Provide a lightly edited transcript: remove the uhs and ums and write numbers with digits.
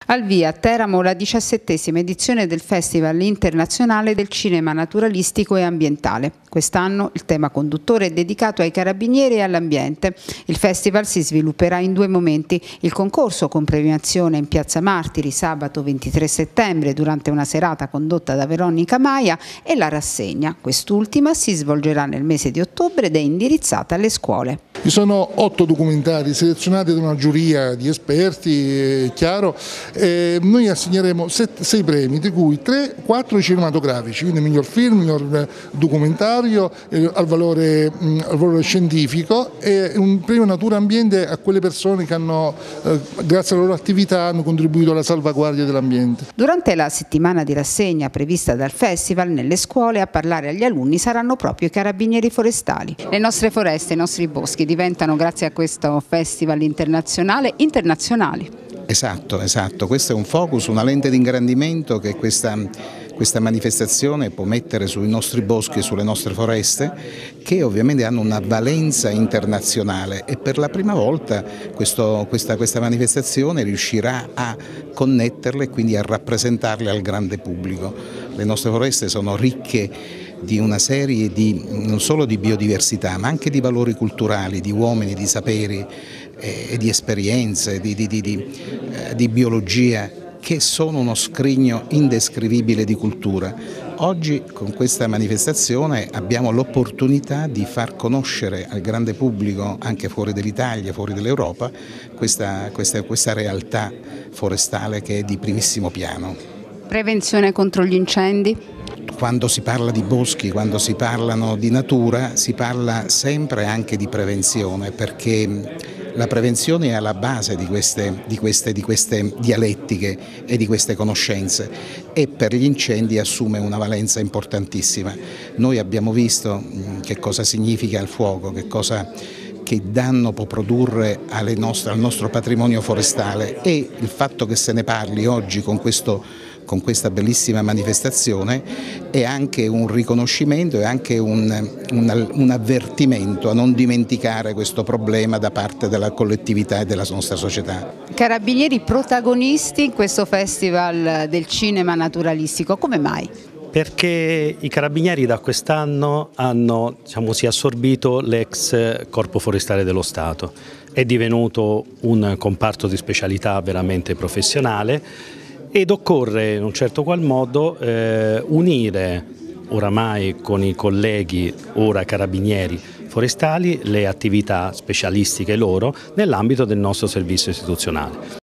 Al via a Teramo la 17ª edizione del Festival Internazionale del Cinema Naturalistico e Ambientale. Quest'anno il tema conduttore è dedicato ai carabinieri e all'ambiente. Il festival si svilupperà in due momenti: il concorso con premiazione in Piazza Martiri sabato 23 settembre durante una serata condotta da Veronica Maia e la rassegna. Quest'ultima si svolgerà nel mese di ottobre ed è indirizzata alle scuole. Ci sono 8 documentari selezionati da una giuria di esperti, è chiaro. Noi assegneremo 6 premi, di cui 4 cinematografici, quindi miglior film, miglior documentario, al valore scientifico, e un premio Natura Ambiente a quelle persone che hanno, grazie alla loro attività, hanno contribuito alla salvaguardia dell'ambiente. Durante la settimana di rassegna prevista dal festival, nelle scuole a parlare agli alunni saranno proprio i carabinieri forestali. Le nostre foreste, i nostri boschi diventano, grazie a questo festival internazionale, internazionali. Esatto, questo è un focus, una lente di ingrandimento che questa manifestazione può mettere sui nostri boschi e sulle nostre foreste, che ovviamente hanno una valenza internazionale, e per la prima volta questa manifestazione riuscirà a connetterle e quindi a rappresentarle al grande pubblico. Le nostre foreste sono ricche di una serie non solo di biodiversità, ma anche di valori culturali, di uomini, di saperi e di esperienze, di biologia, che sono uno scrigno indescrivibile di cultura. Oggi con questa manifestazione abbiamo l'opportunità di far conoscere al grande pubblico, anche fuori dall'Italia, fuori dall'Europa, questa realtà forestale che è di primissimo piano. Prevenzione contro gli incendi? Quando si parla di boschi, quando si parlano di natura, si parla sempre anche di prevenzione, perché la prevenzione è alla base di queste dialettiche e di queste conoscenze, e per gli incendi assume una valenza importantissima. Noi abbiamo visto che cosa significa il fuoco, che danno può produrre al nostro patrimonio forestale, e il fatto che se ne parli oggi con questa bellissima manifestazione è anche un riconoscimento, è anche un avvertimento a non dimenticare questo problema da parte della collettività e della nostra società. Carabinieri protagonisti in questo Festival del Cinema Naturalistico, come mai? Perché i carabinieri da quest'anno hanno assorbito l'ex Corpo Forestale dello Stato, è divenuto un comparto di specialità veramente professionale, ed occorre in un certo qual modo unire oramai con i colleghi ora carabinieri forestali le attività specialistiche loro nell'ambito del nostro servizio istituzionale.